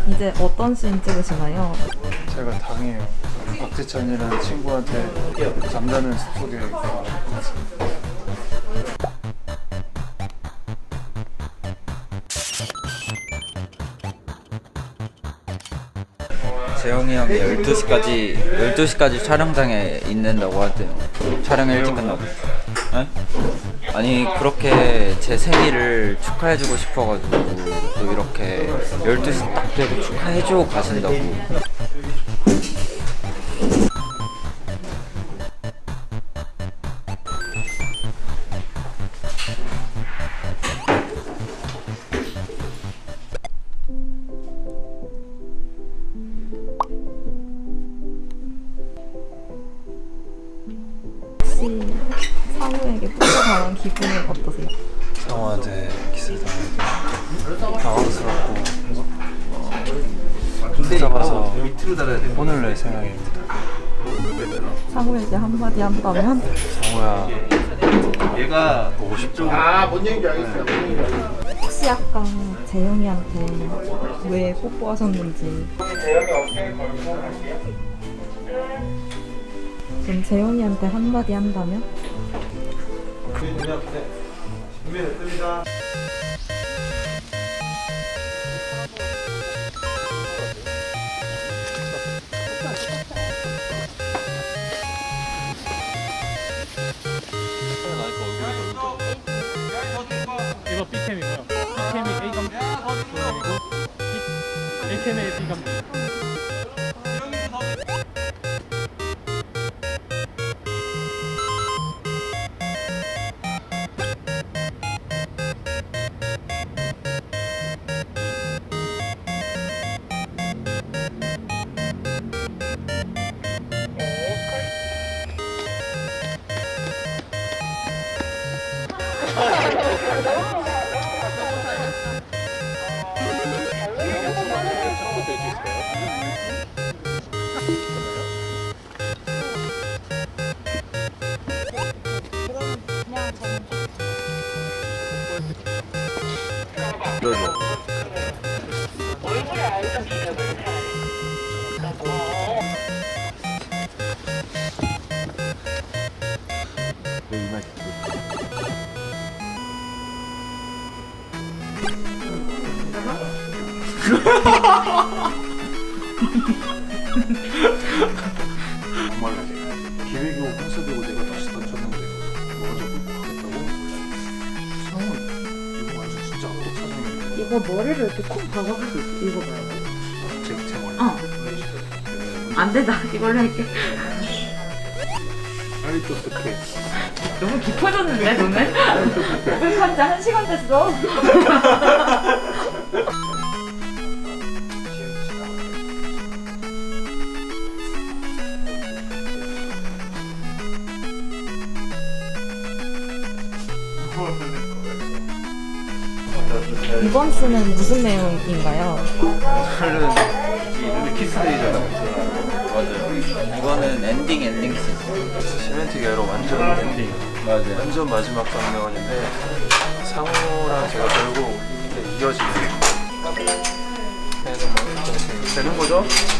이제 어떤 씬 찍으시나요? 제가 당해요. 박지찬이라는 친구한테 잠자는 숲속에 재영이 형이 12시까지 촬영장에 있는다고 하대요. 촬영 일찍 끝나고. 네? 아니 그렇게 제 생일을 축하해주고 싶어가지고 또 이렇게 12시 딱 되고 축하해주고 가신다고. 혹시 상우에게 뽀뽀당한 기분은 어떠세요? 상우한테 키스를 당하고 당황스럽고 붙잡아서 혼을 낼 생각입니다. 상우에게 한마디 한다면? 상우야, 얘가 보고 싶죠? 뭔 얘기인지 알겠어요. 혹시 아까 재영이한테 왜 뽀뽀하셨는지. 그럼 재영이한테 한마디 한다면? 준비됐습니다. 이거 B캠이고요. B캠이 A 감독이고 A캠의 B 감독. 정말 기획이고 컨셉이고 내가 다시 던졌는데 뭐가 좀 하겠다고? 상우 이거 완전 진짜 악덕 사장이네. 이거 머리를 이렇게 콕 박아볼 수 있어. 이거 봐요. 제 머리. 안 돼, 나 이걸로 할게. 아이 또 어떡해. 너무 깊어졌는데, 너는? 500판자 1시간 됐어. 이번 씬은 무슨 내용인가요? 오늘은 키스데이잖아. 맞아요. 이거는 엔딩 씬. 시멘틱 에러 완전 엔딩. 맞아요. 완전 마지막 장면인데 상우랑 제가 결국 이어지는 되는 거죠?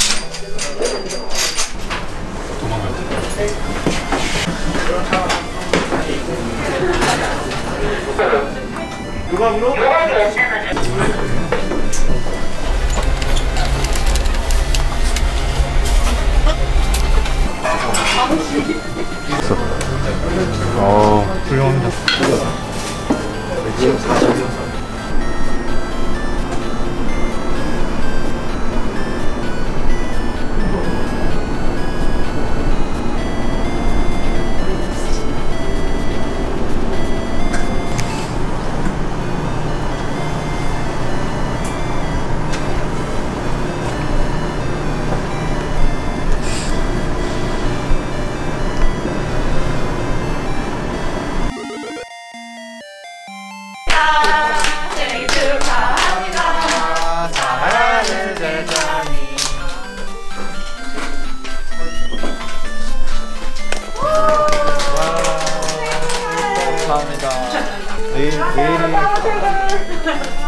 그만으로? 훌륭합니다. 지금 40여. 감사합니다. 내일이